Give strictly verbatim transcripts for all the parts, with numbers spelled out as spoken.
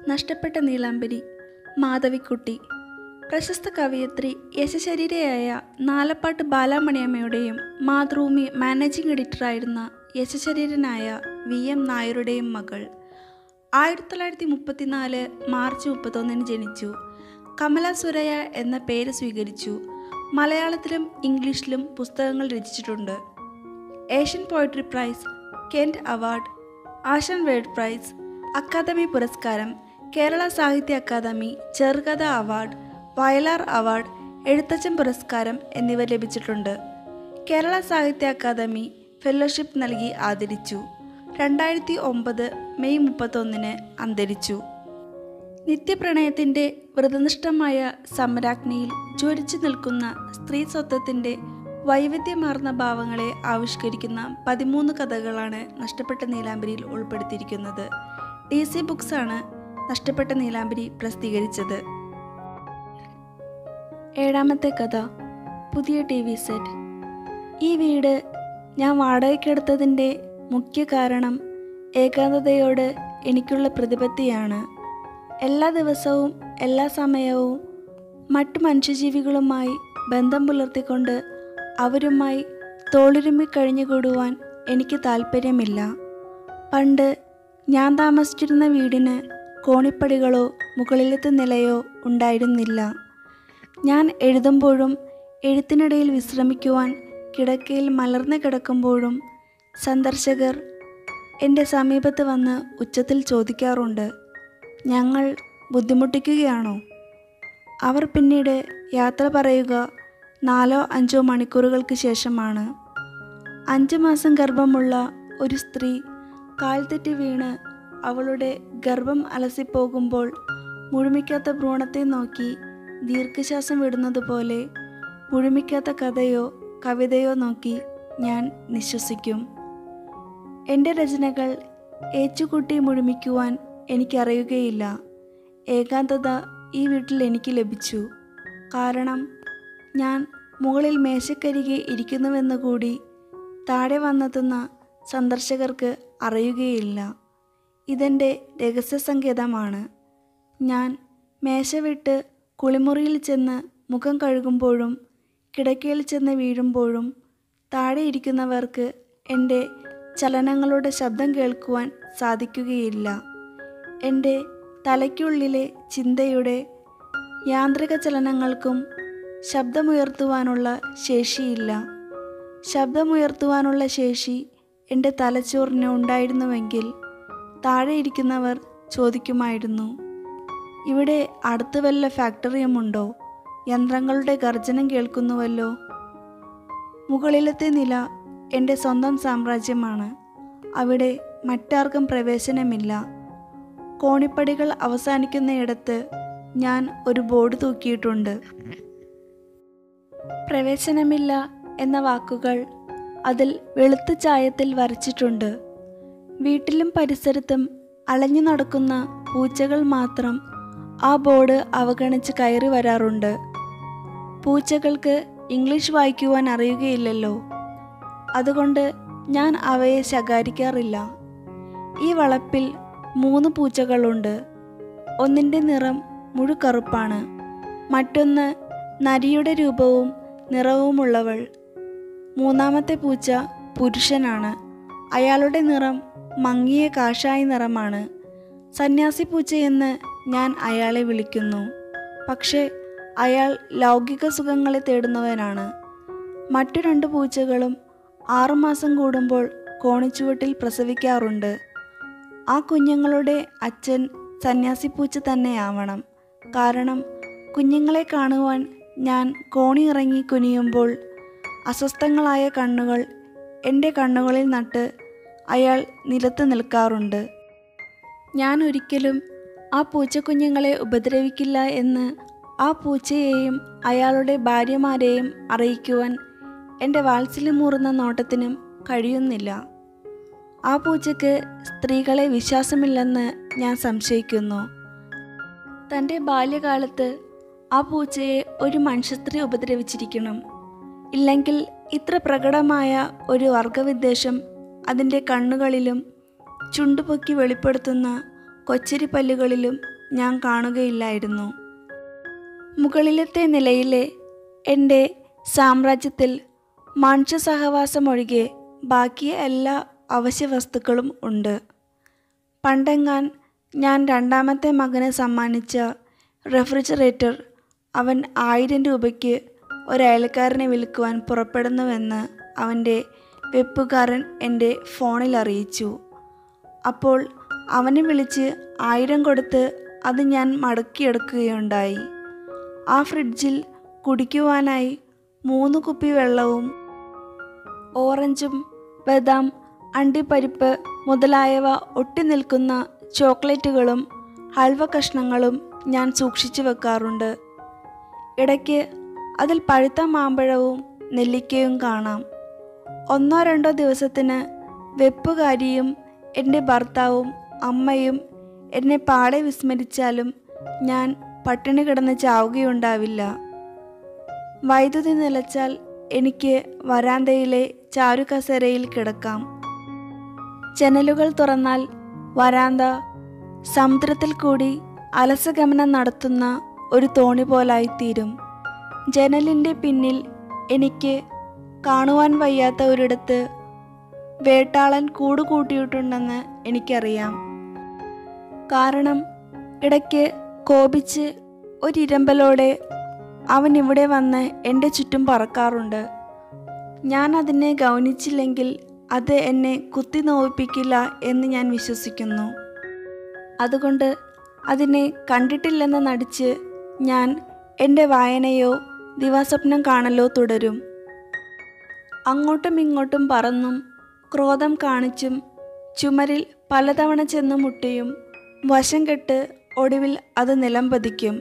നഷ്ടപ്പെട്ട നീലാംബരി, മാധവിക്കുട്ടി. പ്രശസ്ത കവയിത്രി യശശരീരയായ നാലപ്പാട്ട് ബാലാമണിയമ്മയുടെയും മാതൃഭൂമി മാനേജിംഗ് എഡിറ്ററായിരുന്ന യശശരീരനായ വി എം നായരുടെയും മകൾ. ആയിരത്തി തൊള്ളായിരത്തി മുപ്പത്തിനാല് മാർച്ച് മുപ്പത്തൊന്നിന് ജനിച്ചു. കമല സുരയ എന്ന പേര് സ്വീകരിച്ചു. മലയാളത്തിലും ഇംഗ്ലീഷിലും പുസ്തകങ്ങൾ രചിച്ചിട്ടുണ്ട്. Asian poetry prize, Kent award, Asan world prize, academy പുരസ്കാരം, കേരള സാഹിത്യ അക്കാദമി ചെറുകഥ അവാർഡ്, വയലാർ അവാർഡ്, എഴുത്തച്ഛൻ പുരസ്കാരം എന്നിവ ലഭിച്ചിട്ടുണ്ട്. കേരള സാഹിത്യ അക്കാദമി ഫെലോഷിപ്പ് നൽകി ആദരിച്ചു. രണ്ടായിരത്തി ഒമ്പത് മെയ് മുപ്പത്തൊന്നിന് അന്തരിച്ചു. നിത്യപ്രണയത്തിൻ്റെ വ്രതനിഷ്ഠമായ സമരാഗ്നിയിൽ ജ്വലിച്ചു നിൽക്കുന്ന സ്ത്രീ സ്വത്വത്തിൻ്റെ വൈവിധ്യമാർന്ന ഭാവങ്ങളെ ആവിഷ്കരിക്കുന്ന പതിമൂന്ന് കഥകളാണ് നഷ്ടപ്പെട്ട നീലാംബരിയിൽ ഉൾപ്പെടുത്തിയിരിക്കുന്നത്. ഡി സി ബുക്സ് ആണ് നഷ്ടപ്പെട്ട നീലാംബരി പ്രസിദ്ധീകരിച്ചത്. ഏഴാമത്തെ കഥ, പുതിയ ടി വി സെറ്റ്. ഈ വീട് ഞാൻ വാടകയ്ക്കെടുത്തതിൻ്റെ മുഖ്യ കാരണം ഏകാന്തതയോട് എനിക്കുള്ള പ്രതിപത്തിയാണ്. എല്ലാ ദിവസവും എല്ലാ സമയവും മറ്റു മനുഷ്യജീവികളുമായി ബന്ധം പുലർത്തിക്കൊണ്ട് അവരുമായി തോളുരുമ്മി കഴിഞ്ഞുകൂടുവാൻ എനിക്ക് താല്പര്യമില്ല. പണ്ട് ഞാൻ താമസിച്ചിരുന്ന വീടിന് കോണിപ്പടികളോ മുകളിലത്തെ നിലയോ ഉണ്ടായിരുന്നില്ല. ഞാൻ എഴുതുമ്പോഴും എഴുത്തിനിടയിൽ വിശ്രമിക്കുവാൻ കിടക്കയിൽ മലർന്നു കിടക്കുമ്പോഴും സന്ദർശകർ എൻ്റെ സമീപത്ത് വന്ന് ഉച്ചത്തിൽ ചോദിക്കാറുണ്ട്, ഞങ്ങൾ ബുദ്ധിമുട്ടിക്കുകയാണോ? അവർ പിന്നീട് യാത്ര പറയുക നാലോ അഞ്ചോ മണിക്കൂറുകൾക്ക് ശേഷമാണ്. അഞ്ച് മാസം ഗർഭമുള്ള ഒരു സ്ത്രീ കാൽത്തെറ്റി വീണ് അവളുടെ ഗർഭം അലസിപ്പോകുമ്പോൾ മുഴുമിക്കാത്ത ഭ്രൂണത്തെ നോക്കി ദീർഘശ്വാസം വിടുന്നത് പോലെ മുഴുമിക്കാത്ത കഥയോ കവിതയോ നോക്കി ഞാൻ നിശ്വസിക്കും. എൻ്റെ രചനകൾ ഏച്ചുകൂട്ടി മുഴുമിക്കുവാൻ എനിക്കറിയുകയില്ല. ഏകാന്തത ഈ വീട്ടിൽ എനിക്ക് ലഭിച്ചു. കാരണം ഞാൻ മുകളിൽ മേശക്കരികെ ഇരിക്കുന്നുവെന്ന് കൂടി താഴെ വന്നെത്തുന്ന സന്ദർശകർക്ക് അറിയുകയില്ല. ഇതെൻ്റെ രഹസ്യസങ്കേതമാണ്. ഞാൻ മേശ വിട്ട് കുളിമുറിയിൽ ചെന്ന് മുഖം കഴുകുമ്പോഴും കിടക്കയിൽ ചെന്ന് വീഴുമ്പോഴും താഴെ ഇരിക്കുന്നവർക്ക് എൻ്റെ ചലനങ്ങളുടെ ശബ്ദം കേൾക്കുവാൻ സാധിക്കുകയില്ല. എൻ്റെ തലയ്ക്കുള്ളിലെ ചിന്തയുടെ യാന്ത്രിക ചലനങ്ങൾക്കും ശബ്ദമുയർത്തുവാനുള്ള ശേഷിയില്ല. ശബ്ദമുയർത്തുവാനുള്ള ശേഷി എൻ്റെ തലച്ചോറിന് ഉണ്ടായിരുന്നുവെങ്കിൽ താഴെ ഇരിക്കുന്നവർ ചോദിക്കുമായിരുന്നു, ഇവിടെ അടുത്ത് വല്ല ഫാക്ടറിയുമുണ്ടോ? യന്ത്രങ്ങളുടെ ഗർജനം കേൾക്കുന്നുവല്ലോ. മുകളിലത്തെ നില എൻ്റെ സ്വന്തം സാമ്രാജ്യമാണ്. അവിടെ മറ്റാർക്കും പ്രവേശനമില്ല. കോണിപ്പടികൾ അവസാനിക്കുന്നയിടത്ത് ഞാൻ ഒരു ബോർഡ് തൂക്കിയിട്ടുണ്ട്. പ്രവേശനമില്ല എന്ന വാക്കുകൾ അതിൽ വെളുത്ത ചായത്തിൽ വരച്ചിട്ടുണ്ട്. വീട്ടിലും പരിസരത്തും അലഞ്ഞു നടക്കുന്ന പൂച്ചകൾ മാത്രം ആ ബോർഡ് അവഗണിച്ച് കയറി വരാറുണ്ട്. പൂച്ചകൾക്ക് ഇംഗ്ലീഷ് വായിക്കുവാൻ അറിയുകയില്ലല്ലോ. അതുകൊണ്ട് ഞാൻ അവയെ ശകാരിക്കാറില്ല. ഈ വളപ്പിൽ മൂന്ന് പൂച്ചകളുണ്ട്. ഒന്നിൻ്റെ നിറം മുഴുക്കറുപ്പാണ്. മറ്റൊന്ന് നരിയുടെ രൂപവും നിറവുമുള്ളവൾ. മൂന്നാമത്തെ പൂച്ച പുരുഷനാണ്. അയാളുടെ നിറം മങ്ങിയ കാഷായ നിറമാണ്. സന്യാസി പൂച്ചയെന്ന് ഞാൻ അയാളെ വിളിക്കുന്നു. പക്ഷേ അയാൾ ലൗകിക സുഖങ്ങളെ തേടുന്നവനാണ്. മറ്റു രണ്ട് പൂച്ചകളും ആറുമാസം കൂടുമ്പോൾ കോണിച്ചുവട്ടിൽ പ്രസവിക്കാറുണ്ട്. ആ കുഞ്ഞുങ്ങളുടെ അച്ഛൻ സന്യാസി പൂച്ച തന്നെയാവണം. കാരണം കുഞ്ഞുങ്ങളെ കാണുവാൻ ഞാൻ കോണി ഇറങ്ങി കുനിയുമ്പോൾ അസ്വസ്ഥങ്ങളായ കണ്ണുകൾ എൻ്റെ കണ്ണുകളിൽ നട്ട് അയാൾ നിലത്ത് നിൽക്കാറുണ്ട്. ഞാൻ ഒരിക്കലും ആ പൂച്ചക്കുഞ്ഞുങ്ങളെ ഉപദ്രവിക്കില്ല എന്ന് ആ പൂച്ചയെയും അയാളുടെ ഭാര്യമാരെയും അറിയിക്കുവാൻ എൻ്റെ വാത്സല്യമൂറുന്ന നോട്ടത്തിനും കഴിയുന്നില്ല. ആ പൂച്ചയ്ക്ക് സ്ത്രീകളെ വിശ്വാസമില്ലെന്ന് ഞാൻ സംശയിക്കുന്നു. തൻ്റെ ബാല്യകാലത്ത് ആ പൂച്ചയെ ഒരു മനുഷ്യസ്ത്രീ ഉപദ്രവിച്ചിരിക്കണം. ഇല്ലെങ്കിൽ ഇത്ര പ്രകടമായ ഒരു വർഗവിദ്വേഷം അതിൻ്റെ കണ്ണുകളിലും ചുണ്ടുപൊക്കി വെളിപ്പെടുത്തുന്ന കൊച്ചരി പല്ലുകളിലും ഞാൻ കാണുകയില്ലായിരുന്നു. മുകളിലത്തെ നിലയിലെ എൻ്റെ സാമ്രാജ്യത്തിൽ മനുഷ്യ സഹവാസമൊഴികെ ബാക്കി എല്ലാ അവശ്യ വസ്തുക്കളും ഉണ്ട്. പണ്ടെങ്ങാൻ ഞാൻ രണ്ടാമത്തെ മകന് സമ്മാനിച്ച റെഫ്രിജറേറ്റർ അവൻ ആയിരം രൂപയ്ക്ക് ഒരയൽക്കാരനെ വിൽക്കുവാൻ പുറപ്പെടുന്നുവെന്ന് അവൻ്റെ വെപ്പുകാരൻ എൻ്റെ ഫോണിൽ അറിയിച്ചു. അപ്പോൾ അവനെ വിളിച്ച് ആയിരം കൊടുത്ത് അത് ഞാൻ മടക്കിയെടുക്കുകയുണ്ടായി. ആ ഫ്രിഡ്ജിൽ കുടിക്കുവാനായി മൂന്ന് കുപ്പി വെള്ളവും ഓറഞ്ചും ബദാം, അണ്ടിപ്പരിപ്പ് മുതലായവ ഒട്ടി നിൽക്കുന്ന ചോക്ലേറ്റുകളും ഹൽവ കഷ്ണങ്ങളും ഞാൻ സൂക്ഷിച്ചു വെക്കാറുണ്ട്. ഇടയ്ക്ക് അതിൽ പഴുത്ത മാമ്പഴവും നെല്ലിക്കയും കാണാം. ഒന്നോ രണ്ടോ ദിവസത്തിന് വെപ്പുകാരിയും എൻ്റെ ഭർത്താവും അമ്മയും എന്നെ പാടെ വിസ്മരിച്ചാലും ഞാൻ പട്ടിണി കിടന്ന് ചാവുകയുണ്ടാവില്ല. വൈദ്യുതി നിലച്ചാൽ എനിക്ക് വരാന്തയിലെ ചാരുകസേരയിൽ കിടക്കാം. ജനലുകൾ തുറന്നാൽ വരാന്ത സമുദ്രത്തിൽ കൂടി അലസഗമനം നടത്തുന്ന ഒരു തോണി പോലായിത്തീരും. ജനലിൻ്റെ പിന്നിൽ എനിക്ക് കാണുവാൻ വയ്യാത്ത ഒരിടത്ത് വേട്ടാളൻ കൂടുകൂട്ടിയിട്ടുണ്ടെന്ന് എനിക്കറിയാം. കാരണം ഇടയ്ക്ക് കോപിച്ച് ഒരിരമ്പലോടെ അവൻ ഇവിടെ വന്ന് എൻ്റെ ചുറ്റും പറക്കാറുണ്ട്. ഞാൻ അതിനെ ഗൗനിച്ചില്ലെങ്കിൽ അത് എന്നെ കുത്തി നോവിപ്പിക്കില്ല എന്ന് ഞാൻ വിശ്വസിക്കുന്നു. അതുകൊണ്ട് അതിനെ കണ്ടിട്ടില്ലെന്ന് നടിച്ച് ഞാൻ എൻ്റെ വായനയോ ദിവാസ്വപ്നം കാണലോ തുടരും. അങ്ങോട്ടും ഇങ്ങോട്ടും പറന്നും ക്രോധം കാണിച്ചും ചുമരിൽ പലതവണ ചെന്ന് മുട്ടിയും വശം കെട്ട് ഒടുവിൽ അത് നിലംപതിക്കും.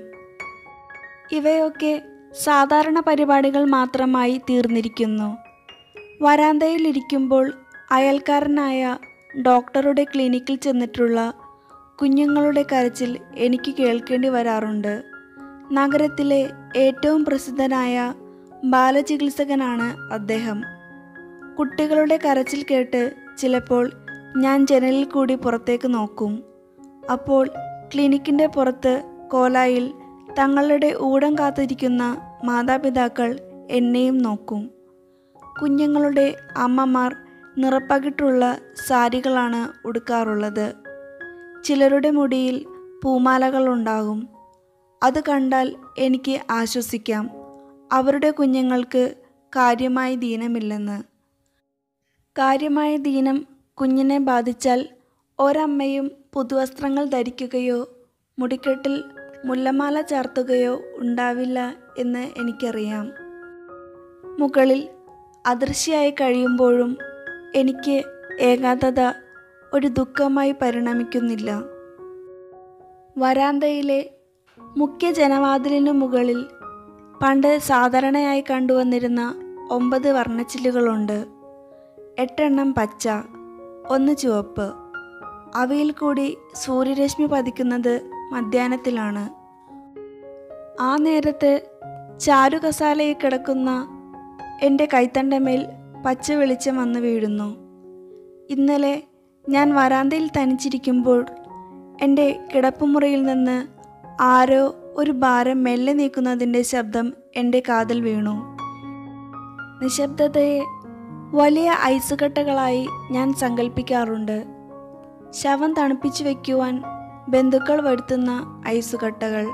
ഇവയൊക്കെ സാധാരണ പരിപാടികൾ മാത്രമായി തീർന്നിരിക്കുന്നു. വരാന്തയിലിരിക്കുമ്പോൾ അയൽക്കാരനായ ഡോക്ടറുടെ ക്ലിനിക്കിൽ ചെന്നിട്ടുള്ള കുഞ്ഞുങ്ങളുടെ കരച്ചിൽ എനിക്ക് കേൾക്കേണ്ടി വരാറുണ്ട്. നഗരത്തിലെ ഏറ്റവും പ്രസിദ്ധനായ ബാലചികിത്സകനാണ് അദ്ദേഹം. കുട്ടികളുടെ കരച്ചിൽ കേട്ട് ചിലപ്പോൾ ഞാൻ ജനലിൽ കൂടി പുറത്തേക്ക് നോക്കും. അപ്പോൾ ക്ലിനിക്കിൻ്റെ പുറത്ത് കോലായിൽ തങ്ങളുടെ ഊഴം കാത്തിരിക്കുന്ന മാതാപിതാക്കൾ എന്നെയും നോക്കും. കുഞ്ഞുങ്ങളുടെ അമ്മമാർ നിറപ്പകിട്ടുള്ള സാരികളാണ് ഉടുക്കാറുള്ളത്. ചിലരുടെ മുടിയിൽ പൂമാലകളുണ്ടാകും. അത് കണ്ടാൽ എനിക്ക് ആശ്വസിക്കാം, അവരുടെ കുഞ്ഞുങ്ങൾക്ക് കാര്യമായ ദീനമില്ലെന്ന്. കാര്യമായ ദീനം കുഞ്ഞിനെ ബാധിച്ചാൽ ഒരമ്മയും പുതുവസ്ത്രങ്ങൾ ധരിക്കുകയോ മുടിക്കെട്ടിൽ മുല്ലമാല ചാർത്തുകയോ ഉണ്ടാവില്ല എന്ന് എനിക്കറിയാം. മുകളിൽ അദൃശ്യയായി കഴിയുമ്പോഴും എനിക്ക് ഏകാന്തത ഒരു ദുഃഖമായി പരിണമിക്കുന്നില്ല. വരാന്തയിലെ മുഖ്യ ജനവാതിലിനു മുകളിൽ പണ്ട് സാധാരണയായി കണ്ടുവന്നിരുന്ന ഒമ്പത് വർണ്ണച്ചില്ലുകളുണ്ട്. എട്ടെണ്ണം പച്ച, ഒന്ന് ചുവപ്പ്. അവയിൽ കൂടി സൂര്യരശ്മി പതിക്കുന്നത് മധ്യാഹ്നത്തിലാണ്. ആ നേരത്ത് ചാരുകസാലയിൽ കിടക്കുന്ന എൻ്റെ കൈത്തണ്ടമേൽ പച്ച വെളിച്ചം വന്ന് വീഴുന്നു. ഇന്നലെ ഞാൻ വരാന്തയിൽ തനിച്ചിരിക്കുമ്പോൾ എൻ്റെ കിടപ്പുമുറിയിൽ നിന്ന് ആരോ ഒരു ഭാരം മെല്ലെ നീക്കുന്നതിൻ്റെ ശബ്ദം എൻ്റെ കാതിൽ വീണു. നിശബ്ദതയെ വലിയ ഐസുകട്ടകളായി ഞാൻ സങ്കല്പിക്കാറുണ്ട്. ശവം തണുപ്പിച്ചു വയ്ക്കുവാൻ ബന്ധുക്കൾ വരുത്തുന്ന ഐസുകട്ടകൾ.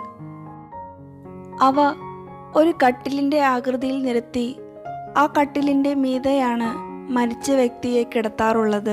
അവ ഒരു കട്ടിലിൻ്റെ ആകൃതിയിൽ നിരത്തി ആ കട്ടിലിൻ്റെ മീതെയാണ് മരിച്ച വ്യക്തിയെ കിടത്താറുള്ളത്.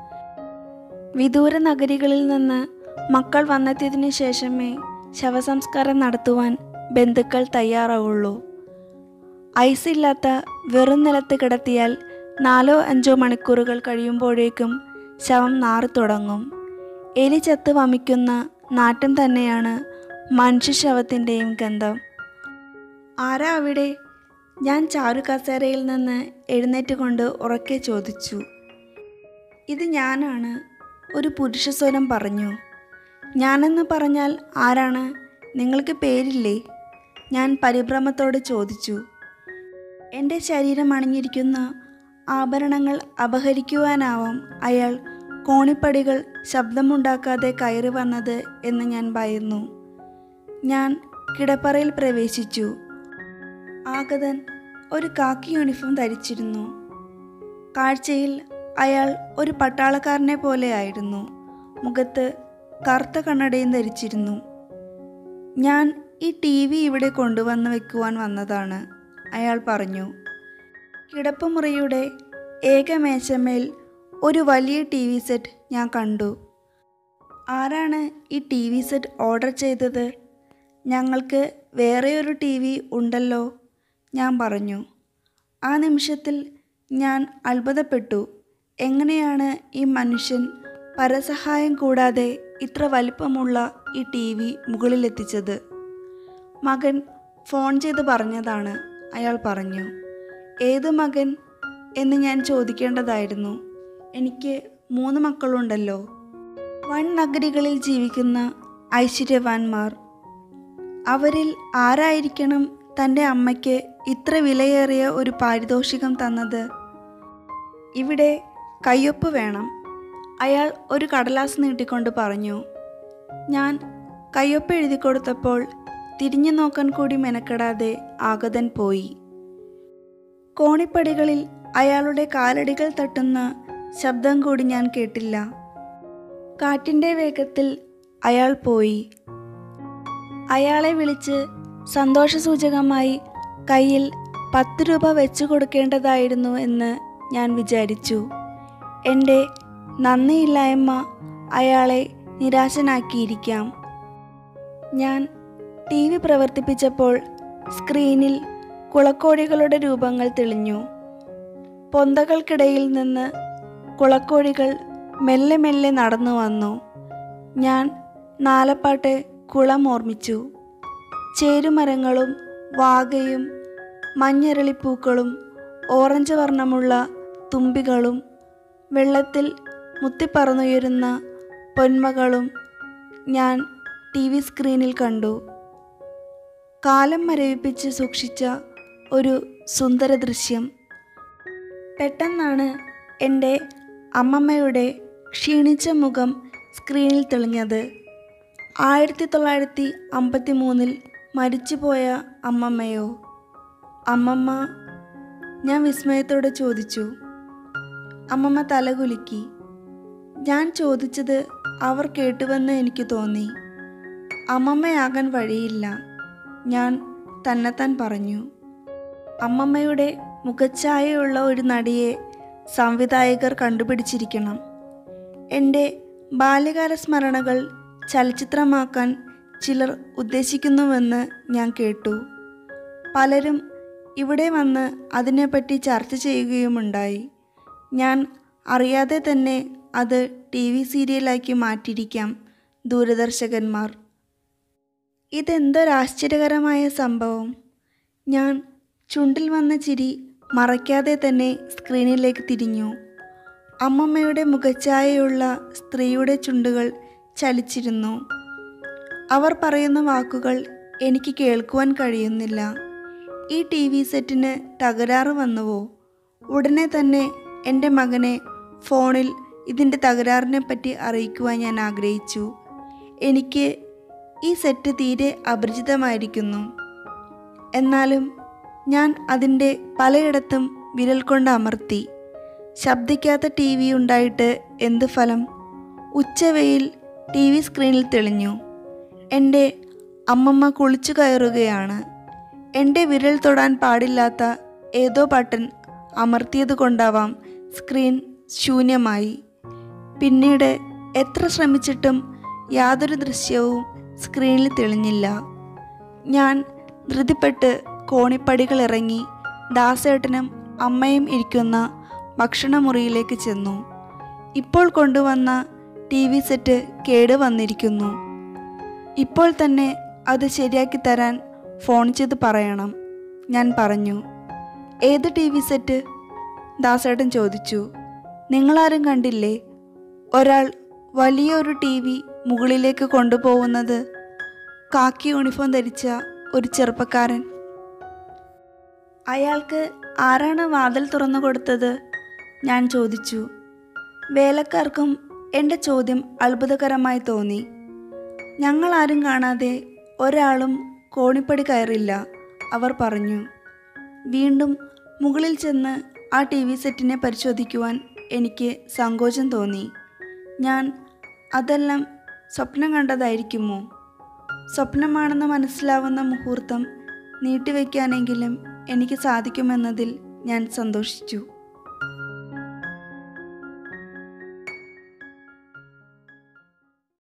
വിദൂര നഗരികളിൽ നിന്ന് മക്കൾ വന്നെത്തിയതിനു ശേഷമേ ശവസംസ്കാരം നടത്തുവാൻ ബന്ധുക്കൾ തയ്യാറാവുള്ളൂ. ഐസില്ലാത്ത വെറും നിലത്ത് കിടത്തിയാൽ നാലോ അഞ്ചോ മണിക്കൂറുകൾ കഴിയുമ്പോഴേക്കും ശവം നാറി തുടങ്ങും. എലി ചത്ത് വമിക്കുന്ന നാറ്റം തന്നെയാണ് മനുഷ്യശവത്തിൻ്റെയും ഗന്ധം. ആരാ അവിടെ? ഞാൻ ചാരുകസേരയിൽ നിന്ന് എഴുന്നേറ്റുകൊണ്ട് ഉറക്കെ ചോദിച്ചു. ഇത് ഞാനാണ്, ഒരു പുരുഷസ്വരം പറഞ്ഞു. ഞാനെന്ന് പറഞ്ഞാൽ ആരാണ്? നിങ്ങൾക്ക് പേരില്ലേ? ഞാൻ പരിഭ്രമത്തോടെ ചോദിച്ചു. എൻ്റെ ശരീരം അണിഞ്ഞിരിക്കുന്ന ആഭരണങ്ങൾ അപഹരിക്കുവാനാവാം അയാൾ കോണിപ്പടികൾ ശബ്ദമുണ്ടാക്കാതെ കയറി വന്നത് എന്ന് ഞാൻ ഭയന്നു. ഞാൻ കിടപ്പറയിൽ പ്രവേശിച്ചു. ആഗതൻ ഒരു കാക്കി യൂണിഫോം ധരിച്ചിരുന്നു. കാഴ്ചയിൽ അയാൾ ഒരു പട്ടാളക്കാരനെ പോലെയായിരുന്നു. മുഖത്ത് കറുത്ത കണ്ണടയും ധരിച്ചിരുന്നു. ഞാൻ ഈ ടി വി ഇവിടെ കൊണ്ടുവന്ന് വെക്കുവാൻ വന്നതാണ്, അയാൾ പറഞ്ഞു. കിടപ്പുമുറിയുടെ ഏക മേശമേൽ ഒരു വലിയ ടി വി സെറ്റ് ഞാൻ കണ്ടു. ആരാണ് ഈ ടി വി സെറ്റ് ഓർഡർ ചെയ്തത്? ഞങ്ങൾക്ക് വേറെയൊരു ടി വി ഉണ്ടല്ലോ, ഞാൻ പറഞ്ഞു. ആ നിമിഷത്തിൽ ഞാൻ അത്ഭുതപ്പെട്ടു. എങ്ങനെയാണ് ഈ മനുഷ്യൻ പരസഹായം കൂടാതെ ഇത്ര വലിപ്പമുള്ള ഈ ടി വി മുകളിലെത്തിച്ചത്? മകൻ ഫോൺ ചെയ്ത് പറഞ്ഞതാണ്, അയാൾ പറഞ്ഞു. ഏത് മകൻ എന്ന് ഞാൻ ചോദിക്കേണ്ടതായിരുന്നു. എനിക്ക് മൂന്ന് മക്കളുണ്ടല്ലോ. വൻ നഗരികളിൽ ജീവിക്കുന്ന ഐശ്വര്യവാന്മാർ. അവരിൽ ആരായിരിക്കണം തൻ്റെ അമ്മയ്ക്ക് ഇത്ര വിലയേറിയ ഒരു പാരിതോഷികം തന്നത്? ഇവിടെ കയ്യൊപ്പ് വേണം, അയാൾ ഒരു കടലാസ് നീട്ടിക്കൊണ്ട് പറഞ്ഞു. ഞാൻ കയ്യൊപ്പ് എഴുതി കൊടുത്തപ്പോൾ തിരിഞ്ഞു നോക്കാൻ കൂടി മെനക്കെടാതെ ആഗതൻ പോയി. കോണിപ്പടികളിൽ അയാളുടെ കാലടികൾ തട്ടുന്ന ശബ്ദം കൂടി ഞാൻ കേട്ടില്ല. കാറ്റിൻ്റെ വേഗത്തിൽ അയാൾ പോയി. അയാളെ വിളിച്ച് സന്തോഷസൂചകമായി കയ്യിൽ പത്ത് രൂപ വെച്ചു കൊടുക്കേണ്ടതായിരുന്നു എന്ന് ഞാൻ വിചാരിച്ചു. എൻ്റെ നന്ദിയില്ലായ്മ അയാളെ നിരാശനാക്കിയിരിക്കാം. ഞാൻ ടി വി പ്രവർത്തിപ്പിച്ചപ്പോൾ സ്ക്രീനിൽ കുളക്കോഴികളുടെ രൂപങ്ങൾ തെളിഞ്ഞു. പൊന്തകൾക്കിടയിൽ നിന്ന് കുളക്കോഴികൾ മെല്ലെ മെല്ലെ നടന്നു വന്നു. ഞാൻ നാലപ്പാട്ട് കുളം ഓർമ്മിച്ചു. ചേരുമരങ്ങളും വാകയും മഞ്ഞരളിപ്പൂക്കളും ഓറഞ്ച് വർണ്ണമുള്ള തുമ്പികളും വെള്ളത്തിൽ മുത്തിപ്പറന്നുയരുന്ന പൊന്മകളും ഞാൻ ടി വി സ്ക്രീനിൽ കണ്ടു. കാലം മരവിപ്പിച്ച് സൂക്ഷിച്ച ഒരു സുന്ദര ദൃശ്യം. പെട്ടെന്നാണ് എൻ്റെ അമ്മമ്മയുടെ ക്ഷീണിച്ച മുഖം സ്ക്രീനിൽ തെളിഞ്ഞത്. ആയിരത്തി തൊള്ളായിരത്തി അമ്പത്തി മൂന്നിൽ മരിച്ചുപോയ അമ്മമ്മയോ? അമ്മമ്മ, ഞാൻ വിസ്മയത്തോടെ ചോദിച്ചു. അമ്മമ്മ തലകുലുക്കി. ഞാൻ ചോദിച്ചത് അവർ കേട്ടുവെന്ന് എനിക്ക് തോന്നി. അമ്മമ്മയാകാൻ വഴിയില്ല, ഞാൻ തന്നെത്താൻ പറഞ്ഞു. അമ്മമ്മയുടെ മുഖച്ഛായയുള്ള ഒരു നടിയെ സംവിധായകർ കണ്ടുപിടിച്ചിരിക്കണം. എൻ്റെ ബാല്യകാല സ്മരണകൾ ചലച്ചിത്രമാക്കാൻ ചിലർ ഉദ്ദേശിക്കുന്നുവെന്ന് ഞാൻ കേട്ടു. പലരും ഇവിടെ വന്ന് അതിനെപ്പറ്റി ചർച്ച ചെയ്യുകയുമുണ്ടായി. ഞാൻ അറിയാതെ തന്നെ അത് ടി വി സീരിയലാക്കി മാറ്റിയിരിക്കാം ദൂരദർശകന്മാർ. ഇതെന്തൊരാശ്ചര്യകരമായ സംഭവം! ഞാൻ ചുണ്ടിൽ വന്ന ചിരി മറയ്ക്കാതെ തന്നെ സ്ക്രീനിലേക്ക് തിരിഞ്ഞു. അമ്മമ്മയുടെ മുഖച്ഛായയുള്ള സ്ത്രീയുടെ ചുണ്ടുകൾ ചലിച്ചിരുന്നു. അവർ പറയുന്ന വാക്കുകൾ എനിക്ക് കേൾക്കുവാൻ കഴിയുന്നില്ല. ഈ ടി വി സെറ്റിന് തകരാറ് വന്നുവോ? ഉടനെ തന്നെ എൻ്റെ മകനെ ഫോണിൽ ഇതിൻ്റെ തകരാറിനെ പറ്റി അറിയിക്കുവാൻ ഞാൻ ആഗ്രഹിച്ചു. എനിക്ക് ഈ സെറ്റ് തീരെ അപരിചിതമായിരിക്കുന്നു. എന്നാലും ഞാൻ അതിൻ്റെ പലയിടത്തും വിരൽ കൊണ്ട് അമർത്തി. ശബ്ദിക്കാത്ത ടി വി ഉണ്ടായിട്ട് എന്ത് ഫലം? ഉച്ചവെയിൽ ടി വി സ്ക്രീനിൽ തെളിഞ്ഞു. എൻ്റെ അമ്മമ്മ കുളിച്ചു കയറുകയാണ്. എൻ്റെ വിരൽ തൊടാൻ പാടില്ലാത്ത ഏതോ ബട്ടൺ അമർത്തിയത് കൊണ്ടാവാം സ്ക്രീൻ ശൂന്യമായി. പിന്നീട് എത്ര ശ്രമിച്ചിട്ടും യാതൊരു ദൃശ്യവും സ്ക്രീനിൽ തെളിഞ്ഞില്ല. ഞാൻ ധൃതിപ്പെട്ട് കോണിപ്പടികൾ ഇറങ്ങി ദാസേട്ടനും അമ്മയും ഇരിക്കുന്ന ഭക്ഷണമുറിയിലേക്ക് ചെന്നു. ഇപ്പോൾ കൊണ്ടുവന്ന ടി വി സെറ്റ് കേട് വന്നിരിക്കുന്നു. ഇപ്പോൾ തന്നെ അത് ശരിയാക്കി തരാൻ ഫോൺ ചെയ്ത് പറയണം, ഞാൻ പറഞ്ഞു. ഏത് ടി വി സെറ്റ്? ദാസേട്ടൻ ചോദിച്ചു. നിങ്ങളാരും കണ്ടില്ലേ ഒരാൾ വലിയൊരു ടി വി മുകളിലേക്ക് കൊണ്ടുപോകുന്നത്? കാക്കി യൂണിഫോം ധരിച്ച ഒരു ചെറുപ്പക്കാരൻ. അയാൾക്ക് ആരാണ് വാതിൽ തുറന്നു കൊടുത്തത്? ഞാൻ ചോദിച്ചു. വേലക്കാർക്കും എൻ്റെ ചോദ്യം അത്ഭുതകരമായി തോന്നി. ഞങ്ങളാരും കാണാതെ ഒരാളും കോണിപ്പടി കയറില്ല, അവർ പറഞ്ഞു. വീണ്ടും മുകളിൽ ചെന്ന് ആ ടി വി സെറ്റിനെ പരിശോധിക്കുവാൻ എനിക്ക് സങ്കോചം തോന്നി. ഞാൻ അതെല്ലാം സ്വപ്നം കണ്ടതായിരിക്കുമോ? സ്വപ്നമാണെന്ന് മനസ്സിലാവുന്ന മുഹൂർത്തം നീട്ടിവെക്കാനെങ്കിലും എനിക്ക് സാധിക്കുമെന്നതിൽ ഞാൻ സന്തോഷിച്ചു.